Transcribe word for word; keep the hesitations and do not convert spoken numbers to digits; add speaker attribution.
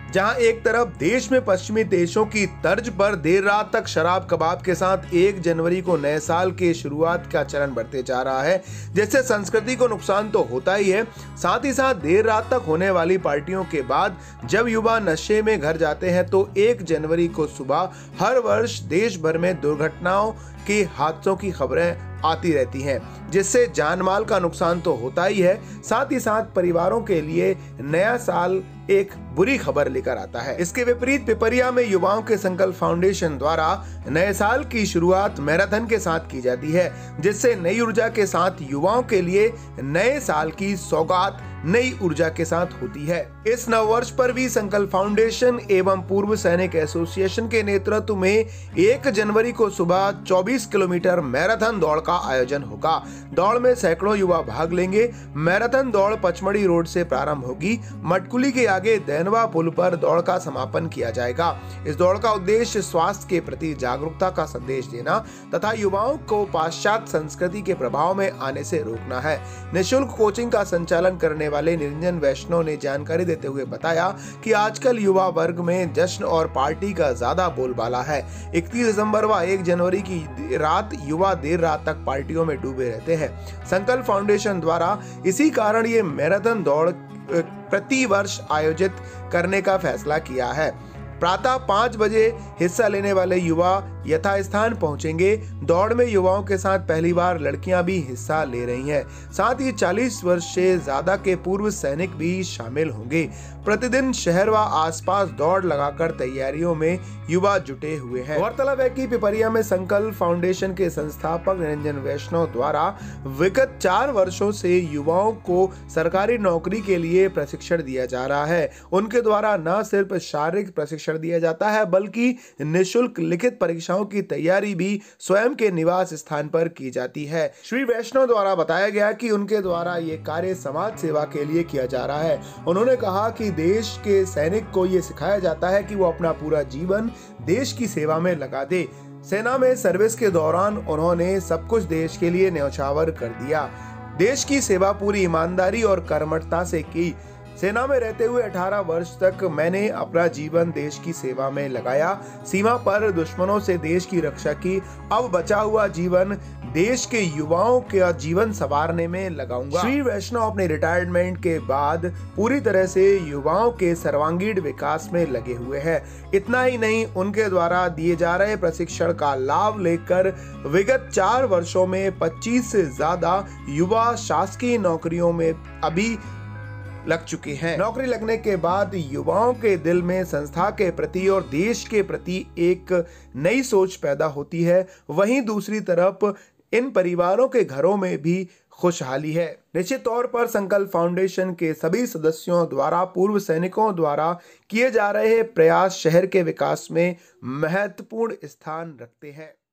Speaker 1: जहां एक तरफ देश में पश्चिमी देशों की तर्ज पर देर रात तक शराब कबाब के साथ एक जनवरी को नए साल के शुरुआत का चरण बढ़ते जा रहा है, जिससे संस्कृति को नुकसान तो होता ही है, साथ ही साथ देर रात तक होने वाली पार्टियों के बाद जब युवा नशे में घर जाते हैं तो एक जनवरी को सुबह हर वर्ष देश भर में दुर्घटनाओं के हादसों की खबरें आती रहती हैं, जिससे जान माल का नुकसान तो होता ही है, साथ ही साथ परिवारों के लिए नया साल एक बुरी खबर लेकर आता है। इसके विपरीत पिपरिया में युवाओं के संकल्प फाउंडेशन द्वारा नए साल की शुरुआत मैराथन के साथ की जाती है, जिससे नई ऊर्जा के साथ युवाओं के लिए नए साल की सौगात नई ऊर्जा के साथ होती है। इस नववर्ष पर भी संकल्प फाउंडेशन एवं पूर्व सैनिक एसोसिएशन के नेतृत्व में एक जनवरी को सुबह चौबीस किलोमीटर मैराथन दौड़ का आयोजन होगा। दौड़ में सैकड़ों युवा भाग लेंगे। मैराथन दौड़ पचमढ़ी रोड से प्रारंभ होगी। मटकुली के आगे दैनवा पुल पर दौड़ का समापन किया जाएगा। इस दौड़ का उद्देश्य स्वास्थ्य के प्रति जागरूकता का संदेश देना तथा युवाओं को पाश्चात्य संस्कृति के प्रभाव में आने से रोकना है। निःशुल्क कोचिंग का संचालन करने वाले निरंजन वैष्णव ने जानकारी देते हुए बताया कि आजकल युवा वर्ग में जश्न और पार्टी का ज्यादा बोलबाला है। इकतीस दिसंबर व एक जनवरी की रात युवा देर रात तक पार्टियों में डूबे रहते हैं। संकल्प फाउंडेशन द्वारा इसी कारण ये मैराथन दौड़ प्रति वर्ष आयोजित करने का फैसला किया है। प्रातः पाँच बजे हिस्सा लेने वाले युवा यथास्थान पहुंचेंगे। दौड़ में युवाओं के साथ पहली बार लड़कियां भी हिस्सा ले रही हैं। साथ ही चालीस वर्ष से ज्यादा के पूर्व सैनिक भी शामिल होंगे। प्रतिदिन शहर व आसपास दौड़ लगाकर तैयारियों में युवा जुटे हुए हैं। गौरतलब है कि पिपरिया में संकल्प फाउंडेशन के संस्थापक निरंजन वैष्णव द्वारा विगत चार वर्षों से युवाओं को सरकारी नौकरी के लिए प्रशिक्षण दिया जा रहा है। उनके द्वारा न सिर्फ शारीरिक प्रशिक्षण दिया जाता है बल्कि निःशुल्क लिखित परीक्षाओं की तैयारी भी स्वयं के निवास स्थान पर की जाती है। श्री वैष्णव द्वारा बताया गया कि उनके द्वारा ये कार्य समाज सेवा के लिए किया जा रहा है। उन्होंने कहा कि देश के सैनिक को ये सिखाया जाता है कि वो अपना पूरा जीवन देश की सेवा में लगा दे। सेना में सर्विस के दौरान उन्होंने सब कुछ देश के लिए न्यौछावर कर दिया। देश की सेवा पूरी ईमानदारी और कर्मठता से की। सेना में रहते हुए अठारह वर्ष तक मैंने अपना जीवन देश की सेवा में लगाया। सीमा पर दुश्मनों से देश की रक्षा की। अब बचा हुआ जीवन देश के युवाओं का जीवन संवारने में लगाऊंगा। श्री वैष्णव अपने रिटायरमेंट के बाद पूरी तरह से युवाओं के सर्वांगीण विकास में लगे हुए हैं। इतना ही नहीं, उनके द्वारा दिए जा रहे प्रशिक्षण का लाभ लेकर विगत चार वर्षों में पच्चीस से ज्यादा युवा शासकीय नौकरियों में अभी लग चुके हैं। नौकरी लगने के बाद युवाओं के दिल में संस्था के प्रति और देश के प्रति एक नई सोच पैदा होती है। वहीं दूसरी तरफ इन परिवारों के घरों में भी खुशहाली है। निश्चित तौर पर संकल्प फाउंडेशन के सभी सदस्यों द्वारा पूर्व सैनिकों द्वारा किए जा रहे प्रयास शहर के विकास में महत्वपूर्ण स्थान रखते हैं।